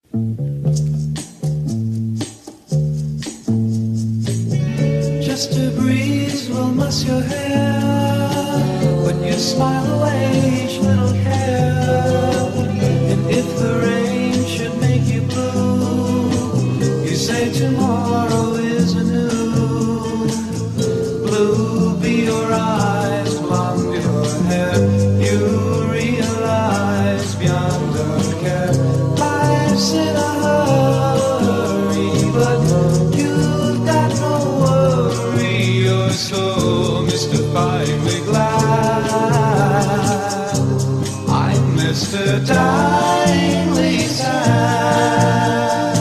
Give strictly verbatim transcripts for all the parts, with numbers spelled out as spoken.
Just a breeze will muss your hair when you smile away each little care. And if the rain should make you blue, you say tomorrow is anew. Blue be your eyes, blonde your hair. You realize beyond a care. Life's in a hurry, but you've got no worry. You're so mystifyingly glad. I'm Mister Dyingly Sad.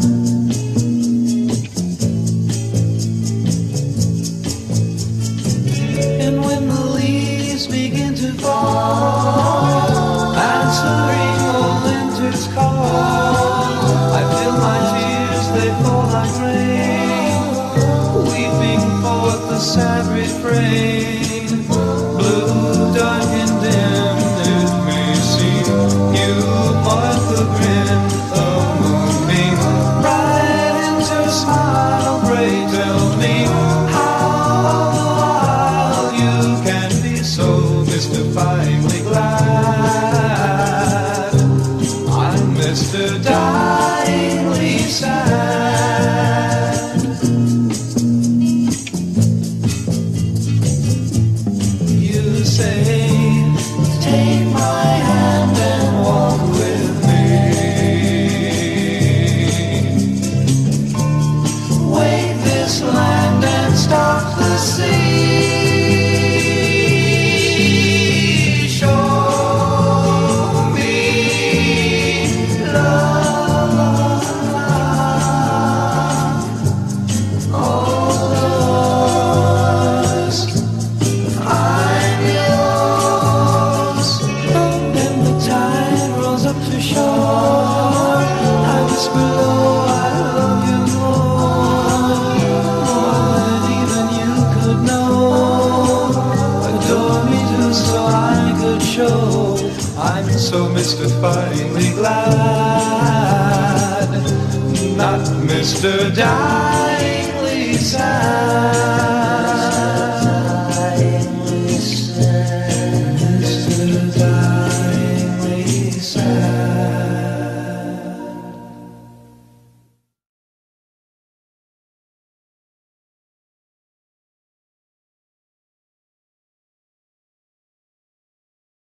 And when the leaves begin to fall, answering old winter's call, I feel my tears, they fall like rain, weeping forth the sad refrain. Blue, dark and dim, it may seem, you mark the grin of moonbeam. Right into a smile, pray tell me how all the while you can be so mystifyingly glad. I'm Mister Dyingly Sad. You say, take my hand and walk with me. Wave this land and stop the sea. Show me love. All yours, I'm yours. Then the tide rolls up to shore. I whisper low, I love you more, more than even you could know. Adore me too, so I could show I'm so mystifyingly glad. Not Mister Dyingly Sad.